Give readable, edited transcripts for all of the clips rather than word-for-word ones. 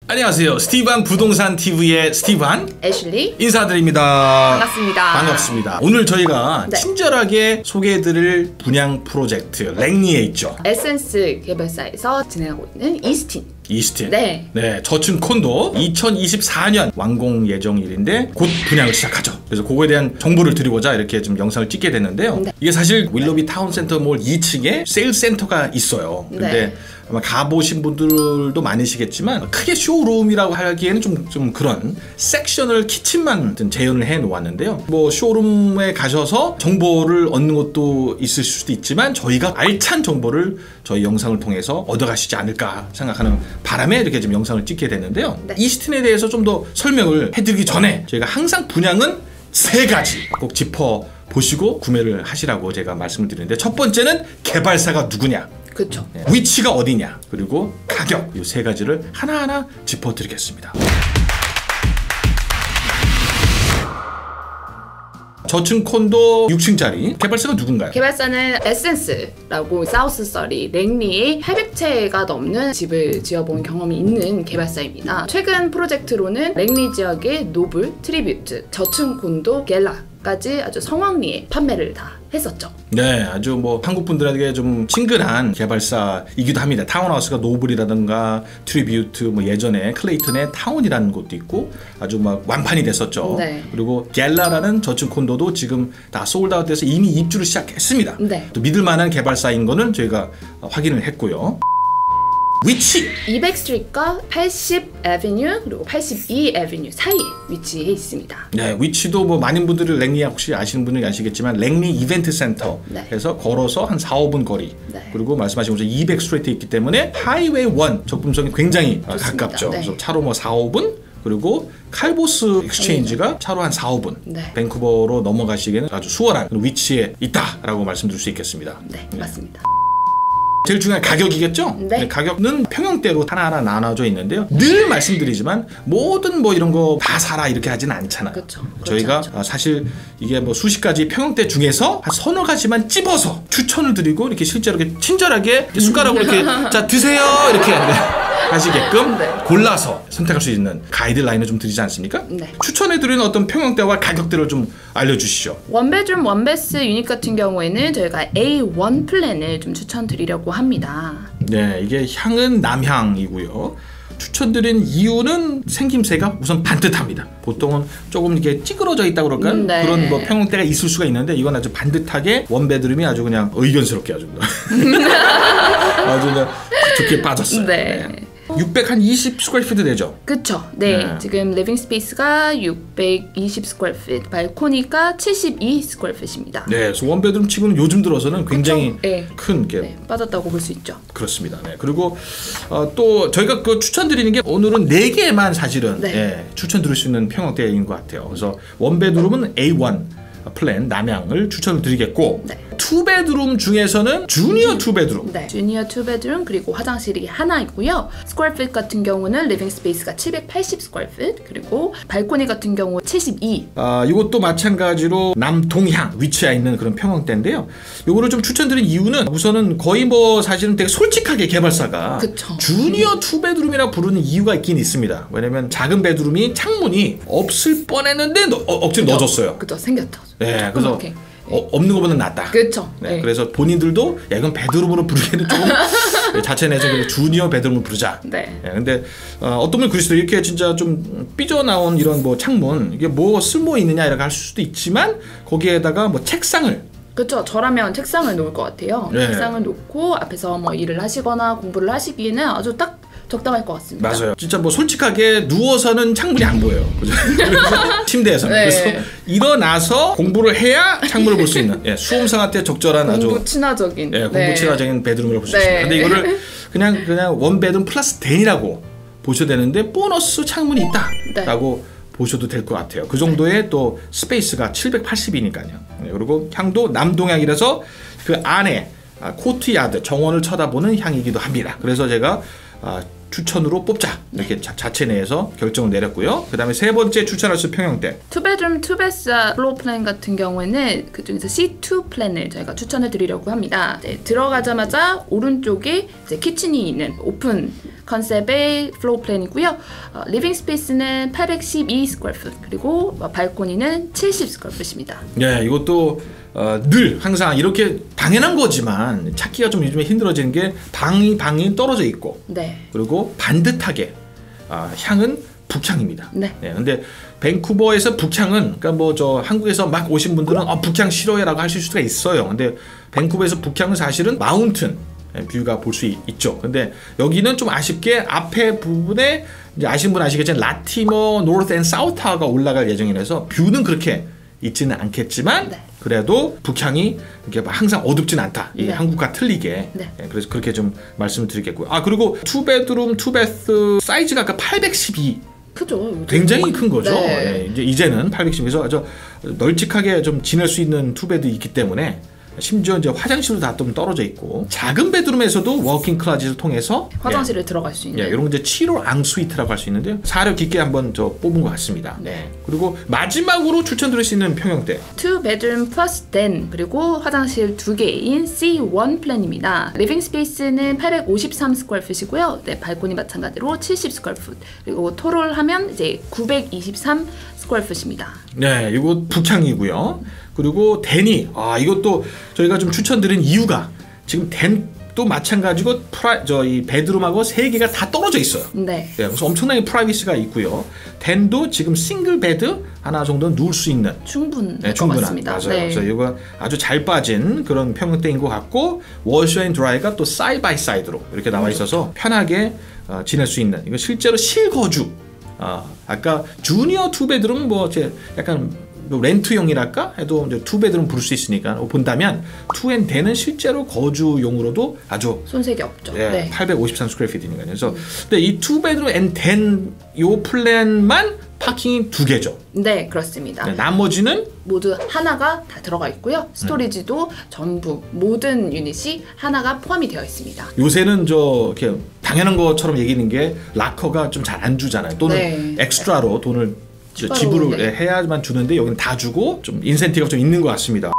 안녕하세요. 스티브한 부동산 TV의 스티브한 애슐리 인사드립니다. 반갑습니다. 반갑습니다. 오늘 저희가 친절하게 소개해드릴 분양 프로젝트 랭리에 있죠. 에센스 개발사에서 진행하고 있는 이스틴. 네, 저층 콘도 2024년 완공 예정일인데 곧 분양을 시작하죠. 그래서 그거에 대한 정보를 드리고자 이렇게 좀 영상을 찍게 됐는데요. 이게 사실 윌로비 타운센터 몰 2층에 세일즈 센터가 있어요. 근데 아마 가보신 분들도 많으시겠지만 크게 쇼룸이라고 하기에는 좀 그런 섹셔널 키친만 재현을 해 놓았는데요. 뭐 쇼룸에 가셔서 정보를 얻는 것도 있을 수도 있지만 저희가 알찬 정보를 저희 영상을 통해서 얻어가시지 않을까 생각하는 바람에 이렇게 지금 영상을 찍게 됐는데요. 이스틴에 대해서 좀 더 설명을 해드리기 전에 저희가 항상 분양은 3가지 꼭 짚어 보시고 구매를 하시라고 제가 말씀을 드리는데, 첫 번째는 개발사가 누구냐, 그렇죠. 위치가 어디냐, 그리고 가격, 이 3가지를 하나하나 짚어드리겠습니다. 저층 콘도 6층짜리 개발사가 누군가요? 개발사는 에센스라고 사우스서리 랭리에 800채가 넘는 집을 지어본 경험이 있는 개발사입니다. 최근 프로젝트로는 랭리 지역의 노블, 트리뷰트, 저층 콘도, 갤라까지 아주 성황리에 판매를 다 했었죠. 네, 아주 뭐 한국 분들에게 좀 친근한 개발사이기도 합니다. 타운하우스가 노블이라든가 트리뷰트, 뭐 예전에 클레이턴의 타운이라는 곳도 있고 아주 막 완판이 됐었죠. 그리고 갤라라는 저층 콘도도 지금 다 솔드아웃돼서 이미 입주를 시작했습니다. 또 믿을만한 개발사인 거는 저희가 확인을 했고요. 위치! 200스트리트과 80 애비뉴 그리고 82 애비뉴 사이에 위치해 있습니다. 네, 위치도 뭐 많은 분들이 랭리 혹시 아시는 분은 아시겠지만 랭리 이벤트 센터에서 걸어서 한 4-5분 거리, 그리고 말씀하신 것처럼 200스트리트에 있기 때문에 하이웨이 1 접근성이 굉장히 가깝죠. 그래서 차로 뭐 4-5분, 그리고 칼보스 익스체인지가 차로 한 4-5분, 밴쿠버로 넘어가시기에는 아주 수월한 위치에 있다라고 말씀드릴 수 있겠습니다. 네, 맞습니다. 제일 중요한 가격이겠죠? 가격은 평형대로 하나하나 나눠져 있는데요. 늘 말씀드리지만 모든 뭐 이런 거 다 사라 이렇게 하진 않잖아요. 저희가 사실 이게 뭐 수십 가지 평형대 중에서 한 서너 가지만 찝어서 추천을 드리고 이렇게 실제로 이렇게 친절하게 숟가락으로 이렇게 자 드세요 이렇게 하시게끔 골라서 선택할 수 있는 가이드라인을 좀 드리지 않습니까? 추천해드리는 어떤 평형대와 가격대를 좀 알려주시죠. 원베드룸 원베스 유닛 같은 경우에는 저희가 A1 플랜을 좀 추천드리려고 합니다. 네, 이게 향은 남향이고요. 추천드린 이유는 생김새가 우선 반듯합니다. 보통은 조금 이렇게 찌그러져 있다 그럴까요? 그런 뭐 평형대가 있을 수가 있는데 이건 아주 반듯하게 원베드룸이 아주 그냥 의견스럽게 아주 아주 그냥 좋게 빠졌어요. 620 스퀘어피트 되죠? 그쵸. 지금 리빙 스페이스가 620 스퀘어피트, 발코니가 72 스퀘어피트입니다. 그래서 원베드룸 치고는 요즘 들어서는 굉장히 큰 게 빠졌다고 볼 수 있죠. 그렇습니다. 그리고 또 저희가 그 추천드리는 게 오늘은 4개만 사실은 추천드릴 수 있는 평형대인 것 같아요. 그래서 원베드룸은 A1 플랜 남향을 추천을 드리겠고, 투베드룸 중에서는 주니어 투베드룸. 주니어 투베드룸 그리고 화장실이 하나 있고요. 스퀘어핏 같은 경우는 리빙 스페이스가 780 스퀘어핏, 그리고 발코니 같은 경우 72. 이것도 마찬가지로 남동향 위치해 있는 그런 평형대인데요. 요거를 좀 추천드린 이유는 우선은 거의 뭐 사실은 되게 솔직하게 개발사가 주니어 투베드룸이라 부르는 이유가 있긴 있습니다. 왜냐면 작은 베드룸이 창문이 없을 뻔했는데 억지로 넣어줬어요. 생겼죠. 그래서 없는 것보다 낫다. 그래서 본인들도 야 이건 베드룸으로 부르기에는 조금 자체 내에서 주니어 베드룸을 부르자. 근데 어떤 분은 그러시더 이렇게 진짜 좀 삐져나온 이런 뭐 창문 이게 뭐 쓸모 있느냐 이렇게 할 수도 있지만 거기에다가 뭐 책상을 저라면 책상을 놓을 것 같아요. 책상을 놓고 앞에서 뭐 일을 하시거나 공부를 하시기에는 아주 딱 적당할 것 같습니다. 맞아요. 진짜 뭐 솔직하게 누워서는 창문이 안 보여요. 침대에서는. 그래서 일어나서 공부를 해야 창문을 볼 수 있는 수험생한테 적절한 아주 공부 친화적인 공부 친화적인 베드룸을 볼 수 있습니다. 근데 이거를 그냥 원베드룸 플러스 10이라고 보셔야 되는데 보너스 창문이 있다라고 보셔도 될 것 같아요. 그 정도의 또 스페이스가 780이니까요. 그리고 향도 남동향이라서 그 안에 코트야드 정원을 쳐다보는 향이기도 합니다. 그래서 제가 추천으로 뽑자 이렇게 자체 내에서 결정을 내렸고요. 그 다음에 3번째 추천할 수 평형대 투베드룸 투베스 플로어 플랜 같은 경우에는 그 중에서 C2 플랜을 저희가 추천을 드리려고 합니다. 들어가자마자 오른쪽에 키친이 있는 오픈 컨셉의 플로어 플랜이고요. 리빙 스페이스는 812 스퀘어풋 그리고 발코니는 70 스퀘어풋입니다. 네, 이것도 늘 항상 이렇게 당연한 거지만 찾기가 좀 요즘에 힘들어지는 게 방이 떨어져 있고 네. 그리고 반듯하게 향은 북향입니다. 네. 네, 근데 밴쿠버에서 북향은 그러니까 뭐 저 한국에서 막 오신 분들은 북향 싫어해라고 하실 수가 있어요. 근데 밴쿠버에서 북향은 사실은 마운튼 뷰가 볼 수 있죠. 근데 여기는 좀 아쉽게 앞에 부분에 이제 아시는 분 아시겠지만 라티머, 노스 앤 사우타가 올라갈 예정이라서 뷰는 그렇게 있지는 않겠지만 네. 그래도 북향이 이렇게 항상 어둡진 않다. 이 네. 한국과 틀리게. 네. 그래서 그렇게 좀 말씀을 드리겠고요. 그리고 투베드룸, 투베스 사이즈가 아까 812. 크죠. 굉장히 큰 거죠. 네. 이제는 810에서 아주 널찍하게 좀 지낼 수 있는 투베드 있기 때문에 심지어 이제 화장실도 다 좀 떨어져 있고 작은 베드룸에서도 워킹 클로젯을 통해서 화장실에 들어갈 수 있는 이런 이제 7호 앙스위트라고 할 수 있는데요. 사려 깊게 한번 뽑은 것 같습니다. 네. 그리고 마지막으로 추천드릴 수 있는 평형대 2 bedroom plus den 그리고 화장실 2개인 C1 플랜입니다. 리빙 스페이스는 853 스퀘어풋이고요. 네, 발코니 마찬가지로 70 스퀘어풋 그리고 토를 하면 이제 923 스퀘어풋입니다. 네, 이거 북향이고요. 그리고 덴이 이것도 저희가 좀 추천드린 이유가 지금 덴도 마찬가지고 이 베드룸하고 세 개가 다 떨어져 있어요. 네. 그래서 엄청나게 프라이빗이가 있고요. 덴도 지금 싱글 베드 하나 정도 누울 수 있는 충분한 것 충분한 같습니다. 맞아요. 네. 그래서 이거 아주 잘 빠진 그런 평형대인 것 같고 워셔 앤 드라이가 또 사이드 바이 사이드로 이렇게 나와 있어서 편하게 지낼 수 있는 이거 실제로 실거주. 아까 주니어 투베드룸 뭐 약간 렌트용이랄까 해도 이제 투베드룸 부를 수 있으니까 본다면 투앤덴은 실제로 거주용으로도 아주 손색이 없죠. 네. 853 스퀘어피트니까요. 그래서 근데 이 투베드룸 앤덴 요 플랜만 파킹이 2개죠. 네, 그렇습니다. 네, 나머지는 모두 하나가 다 들어가 있고요. 스토리지도 전부 모든 유닛이 하나가 포함이 되어 있습니다. 요새는 이렇게 당연한 것처럼 얘기하는 게 락커가 좀 잘 안 주잖아요. 또는 엑스트라로 돈을 지불을 해야만 주는데 여기는 다 주고 좀 인센티브가 좀 있는 것 같습니다.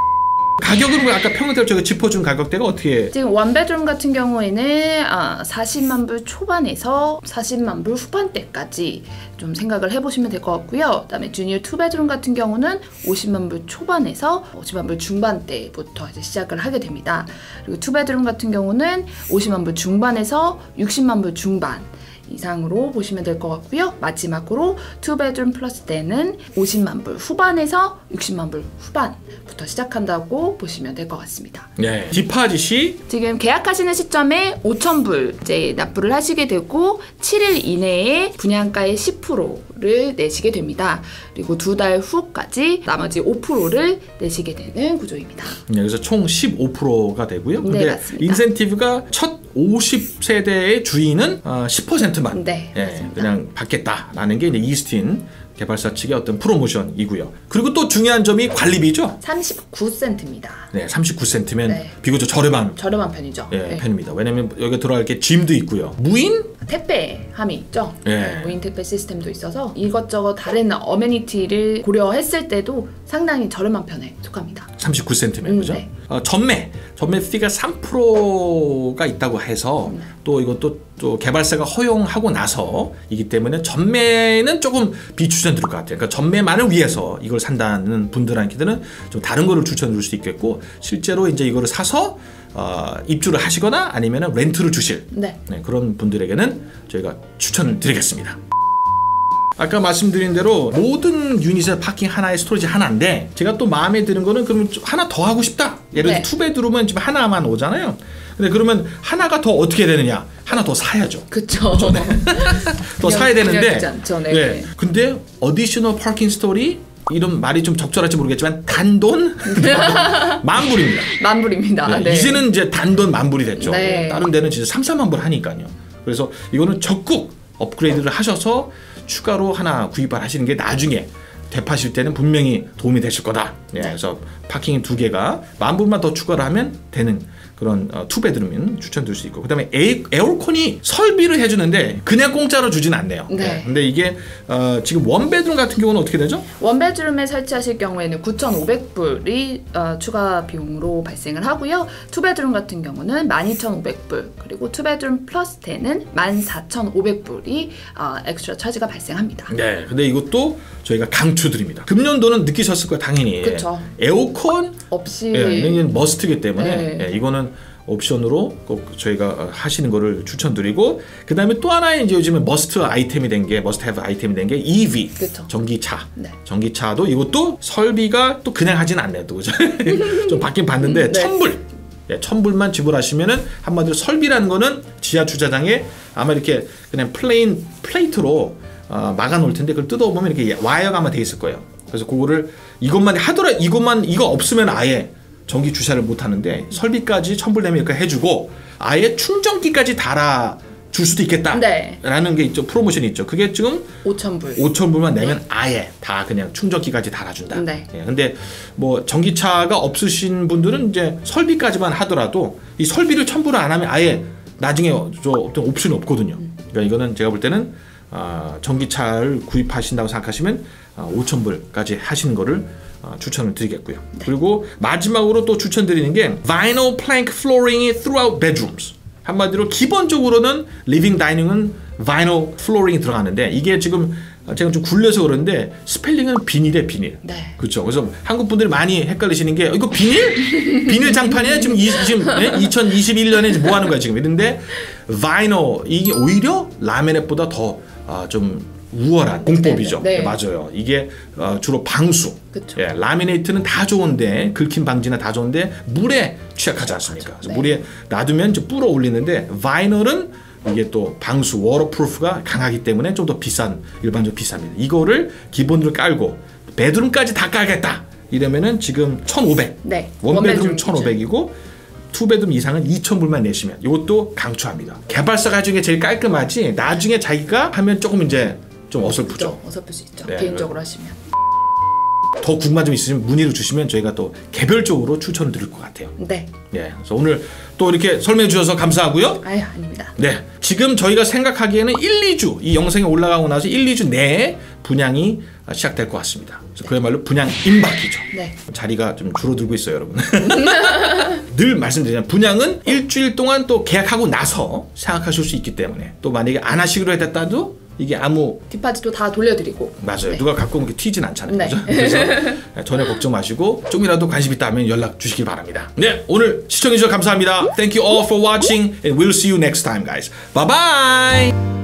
가격으로 아까 평형대로 저희가 짚어준 가격대가 어떻게? 지금 원베드룸 같은 경우에는 40만 불 초반에서 40만 불 후반대까지 좀 생각을 해보시면 될 것 같고요. 그다음에 주니어 투베드룸 같은 경우는 50만 불 초반에서 50만 불 중반대부터 이제 시작을 하게 됩니다. 그리고 투베드룸 같은 경우는 50만 불 중반에서 60만 불 중반 이상으로 보시면 될 것 같고요. 마지막으로 2bedroom 플러스 den은 50만 불 후반에서 60만 불 후반부터 시작한다고 보시면 될 것 같습니다. 네. 디파짓 시 지금 계약하시는 시점에 5,000불 이제 납부를 하시게 되고 7일 이내에 분양가의 10%를 내시게 됩니다. 그리고 2달 후까지 나머지 5%를 내시게 되는 구조입니다. 네, 그래서 총 15%가 되고요. 근데 네, 맞습니다. 인센티브가 첫 50세대의 주인은 10%만 그냥 받겠다라는 게 이제 이스틴 개발사 측의 어떤 프로모션이고요. 그리고 또 중요한 점이 관리비죠. 39센트입니다. 네, 39센트면 비교적 저렴한 편이죠. 편입니다. 왜냐면 여기 들어갈 게 짐도 있고요. 무인 택배함이 있죠. 무인 택배 시스템도 있어서 이것저것 다른 어메니티를 고려했을 때도 상당히 저렴한 편에 속합니다. 39센트면 그죠? 네. 전매 피가 3%가 있다고 해서 또 이것도 또 개발사가 허용하고 나서이기 때문에 전매는 조금 비추천드릴 것 같아요. 그러니까 전매만을 위해서 이걸 산다는 분들한테는 좀 다른 거를 추천드릴 수 있겠고 실제로 이제 이거를 사서 입주를 하시거나 아니면 렌트를 주실 그런 분들에게는 저희가 추천을 드리겠습니다. 아까 말씀드린 대로 모든 유닛의 파킹 하나에 스토리지 하나인데 제가 또 마음에 드는 거는 그러면 하나 더 하고 싶다. 예를 들어 투베드룸은 지금 하나만 오잖아요. 근데 그러면 하나가 더 어떻게 되느냐? 하나 더 사야죠. 그쵸. 더 사야 되는데. 네. 근데 어디셔널 파킹 스토리 이런 말이 좀 적절할지 모르겠지만 단돈 10,000불입니다. 10,000불입니다. 네. 이제는 이제 단돈 10,000불이 됐죠. 네. 다른 데는 진짜 3-4만 불 하니까요. 그래서 이거는 적극 업그레이드를 하셔서 추가로 하나 구입을 하시는 게 나중에 대파실 때는 분명히 도움이 되실 거다. 그래서 파킹 2개가 10,000불만 더 추가를 하면 되는 그런 투베드룸은 추천드릴 수 있고, 그다음에 에어컨이 설비를 해주는데 그냥 공짜로 주진 않네요. 네. 근데 이게 지금 원베드룸 같은 경우는 어떻게 되죠? 원베드룸에 설치하실 경우에는 9,500불이 추가 비용으로 발생을 하고요. 투베드룸 같은 경우는 12,500불, 그리고 투베드룸 플러스 10은 14,500불이 엑스트라 차지가 발생합니다. 네, 근데 이것도 저희가 강추드립니다. 금년도는 느끼셨을 거예요, 당연히. 그쵸. 에어컨 없이 이건 머스트이기 때문에 네. 이거는 옵션으로 꼭 저희가 하시는 거를 추천드리고, 그 다음에 또 하나의 이제 요즘에 머스트 아이템이 된 게, 머스트 해브 아이템이 된 게 EV, 그쵸. 전기차. 네. 전기차도 이것도 설비가 또 그냥 하진 않네요, 또 그죠? 좀 받긴 받는데 네. 1,000불. 1,000불만 지불하시면은 한마디로 설비라는 거는 지하 주차장에 아마 이렇게 그냥 플레인 플레이트로 막아 놓을 텐데, 그걸 뜯어보면 이렇게 와이어가 아마 돼 있을 거예요. 그래서 그거를 이것만 하더라, 이거 없으면 아예 전기 주차를 못 하는데 설비까지 1,000불 내면 이렇게 해주고 아예 충전기까지 달아 줄 수도 있겠다. 네. 라는 게 있죠. 프로모션이 있죠. 그게 지금 5,000불. 5,000불만 내면 아예 다 그냥 충전기까지 달아준다. 네. 예, 근데 뭐 전기차가 없으신 분들은 이제 설비까지만 하더라도 이 설비를 1,000불을 안 하면 아예 나중에 어떤 옵션이 없거든요. 그러니까 이거는 제가 볼 때는 전기차를 구입하신다고 생각하시면 5,000불까지 하시는 거를 추천을 드리겠고요. 네. 그리고 마지막으로 또 추천드리는 게 vinyl plank flooring이 throughout bedrooms. 한마디로 기본적으로는 리빙 다이닝은 vinyl flooring이 들어가는데, 이게 지금 제가 좀 굴려서 그러는데 스펠링은 비닐에 비닐. 네. 그렇죠. 그래서 한국 분들이 많이 헷갈리시는 게 이거 비닐? 비닐 장판이야? 지금 2021년에 뭐 하는 거야 지금? 이런데 vinyl 이게 오히려 라미넷보다 더 좀 우월한 공법이죠. 네. 네, 맞아요. 이게 주로 방수. 그쵸. 예, 라미네이트는 다 좋은데, 긁힘 방지나 다 좋은데 물에 취약하지 않습니까? 그래서 네. 물에 놔두면 이제 불어 올리는데, 바이널은 이게 또 방수, 워터프루프가 강하기 때문에 좀 더 비싼, 일반적으로 비쌉니다. 이거를 기본으로 깔고 베드룸까지 다 깔겠다 이러면은 지금 1,500. 네. 원베드룸 1,500이고 투베드룸 이상은 2,000불만 내시면, 이것도 강추합니다. 개발사가 중에 제일 깔끔하지 나중에 자기가 하면 조금 이제 좀 어설프죠. 어설플 수 있죠. 네, 개인적으로 하시면. 더 궁금한 점 있으시면 문의를 주시면 저희가 또 개별적으로 추천을 드릴 것 같아요. 네. 예, 그래서 오늘 또 이렇게 설명해 주셔서 감사하고요. 아유, 아닙니다. 네, 지금 저희가 생각하기에는 1, 2주 이 영상이 올라가고 나서 1, 2주 내에 분양이 시작될 것 같습니다. 그래서 그야말로 분양 임박이죠. 네. 자리가 좀 줄어들고 있어요, 여러분. 늘 말씀드리잖아요. 분양은 일주일 동안 또 계약하고 나서 생각하실 수 있기 때문에, 또 만약에 안 하시기로 했다도 이게 아무 뒷바지도 다 돌려드리고. 맞아요. 네. 누가 갖고 오면 이렇게 튀진 않잖아요. 네. 그죠? 그래서 전혀 걱정 마시고 좀이라도 관심 있다면 연락 주시기 바랍니다. 네, 오늘 시청해 주셔서 감사합니다. Thank you all for watching and we'll see you next time, guys. Bye bye.